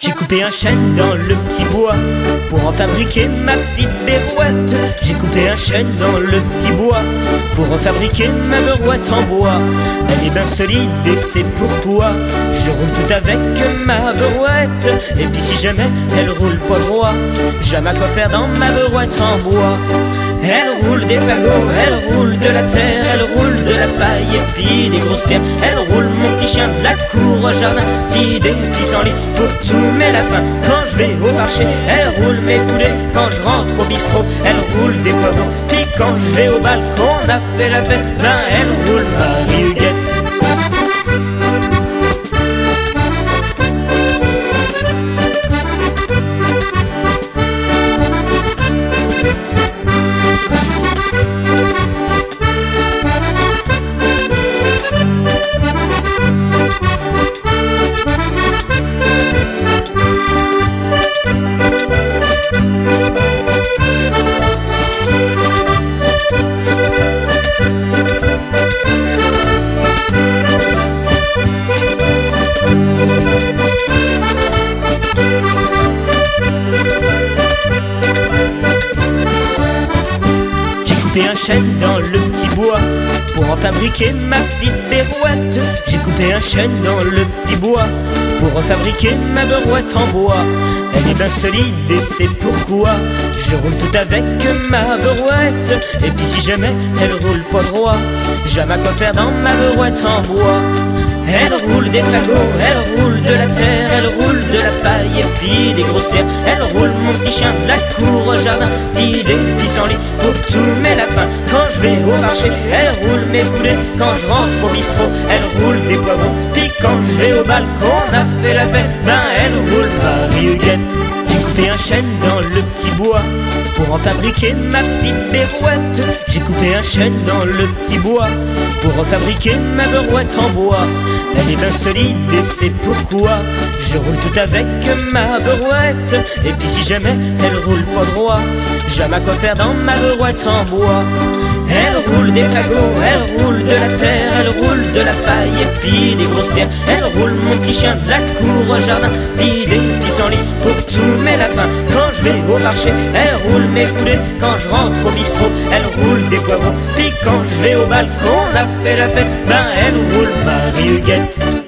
J'ai coupé un chêne dans le petit bois pour en fabriquer ma petite berouette. J'ai coupé un chêne dans le petit bois pour en fabriquer ma berouette en bois. Elle est bien solide et c'est pourquoi je roule tout avec ma berouette. Et puis si jamais elle roule pas droit, jamais à quoi faire dans ma berouette en bois. Elle roule des fagots, elle roule de la terre, elle roule de la paille et puis des grosses pierres. Elle roule mon petit chien de la cour au jardin, puis des pissenlits pour tous mes lapins. Quand je vais au marché, elle roule mes poulets. Quand je rentre au bistrot, elle roule des poivrons. Puis quand je vais au bal, qu'on a fait la fête, ben elle roule Marie-Huguette. J'ai coupé un chêne dans le petit bois pour en fabriquer ma petite berouette. J'ai coupé un chêne dans le petit bois pour en fabriquer ma berouette en bois. Elle est bien solide et c'est pourquoi je roule tout avec ma berouette. Et puis si jamais elle roule pas droit, jamais à quoi faire dans ma berouette en bois. Elle roule des fagots, elle roule de la terre, elle roule de la paille et puis des grosses pierres. Elle roule mon petit chien de la cour au jardin, puis des pissenlits pour tous mes lapins. Quand je vais au marché, elle roule mes poulets. Quand je rentre au bistrot, elle roule des poivrons. Puis quand je vais au bal, qu'on a fait la fête, ben elle roule Marie-Huguette. J'ai coupé un chêne dans le petit bois pour en fabriquer ma petite berouette. J'ai coupé un chêne dans le petit bois pour en fabriquer ma berouette en bois. Elle est bien solide et c'est pourquoi je roule tout avec ma berouette. Et puis si jamais elle roule pas droit, jamais à quoi faire dans ma berouette en bois. Elle roule des fagots, elle roule de la terre, elle roule de la paille et puis des grosses pierres. Elle roule mon petit chien de la cour au jardin, puis des pissenlits pour tous mes lapins. Quand je vais au marché, elle roule mes poulets. Quand je rentre au bistrot, elle roule des poivrons. Puis quand je vais au bal, qu'on a fait la fête, ben elle roule Marie-Huguette.